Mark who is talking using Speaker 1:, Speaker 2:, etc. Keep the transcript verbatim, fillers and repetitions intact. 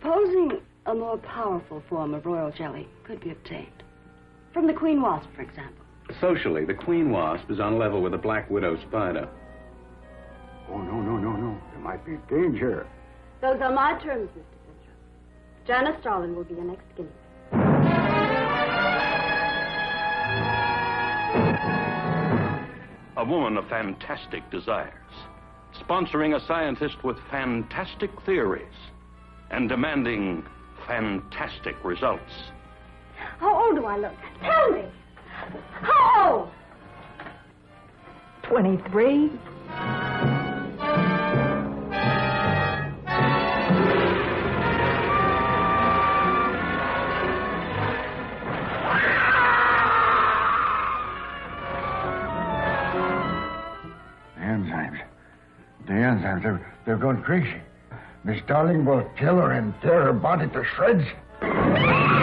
Speaker 1: Supposing a more powerful form of royal jelly could be obtained. From the queen wasp, for example.
Speaker 2: Socially, the queen wasp is on level with the black widow spider.
Speaker 3: Oh, no, no, no, no. There might be danger.
Speaker 1: Those are my terms, Mister Zertuche. Janice Starling will be your next guinea.
Speaker 4: A woman of fantastic desires, sponsoring a scientist with fantastic theories, and demanding fantastic results.
Speaker 1: How old do I look? Tell me! How old?
Speaker 5: Twenty-three.
Speaker 3: The enzymes, they're, they're going crazy. Miss Darling will kill her and tear her body to shreds.